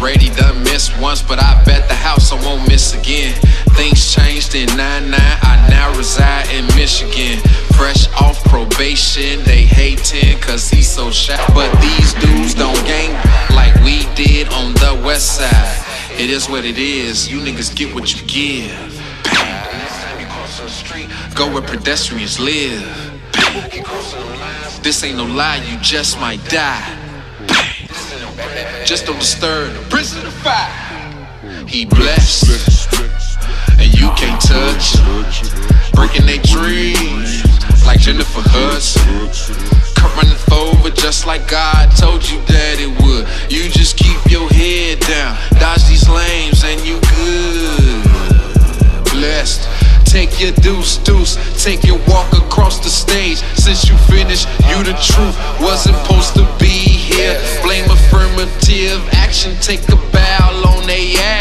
already done missed once, but I bet the house I won't miss again. Things changed in 99, I now reside in Michigan. Fresh off probation, they hatin' cause he's so shy. But these dudes don't gang like we did on the west side. It is what it is, you niggas get what you give. Go where pedestrians live. This ain't no lie, you just might die. Just don't disturb the prison of fire. He blessed, and you can't touch. Breaking their dreams like Jennifer Hudson. Come runneth over just like God told you that it would. You just keep your head down, dodge these lanes, and you good. Blessed. Take your deuce, take your walk across the stage. Since you finished, you the truth, wasn't supposed to be here. Blame affirmative action, take a bow on they ass.